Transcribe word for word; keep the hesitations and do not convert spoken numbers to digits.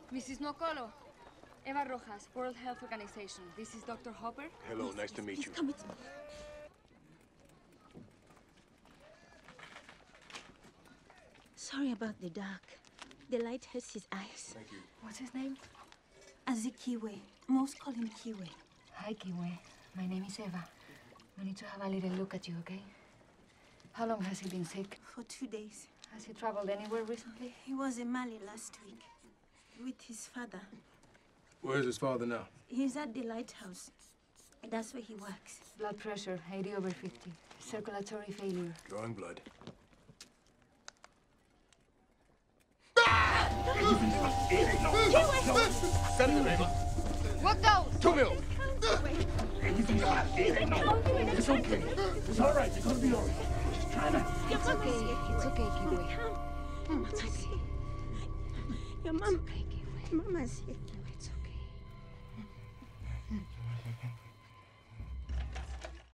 Missus Nokolo. Eva Rojas, World Health Organization. This is Doctor Hopper. Hello, Yes, nice yes, to meet please you. Come with me. Sorry about the dark. The light hurts his eyes. Thank you. What's his name? Azikiwe. Most call him Kiwe. Hi, Kiwe. My name is Eva. We need to have a little look at you, okay? How long has he been sick? For two days. Has he traveled anywhere recently? He was in Mali last week with his father. Where's his father now? He's at the lighthouse. That's where he works. Blood pressure, eighty over fifty. Circulatory failure. Drawing blood. What those? Two mil! It's okay. It's all right. You're gonna be all right. Just trying to... It's okay. It's okay, Kiwe. Mama's here. Your mom. It's okay, Kiwe. Mama's here.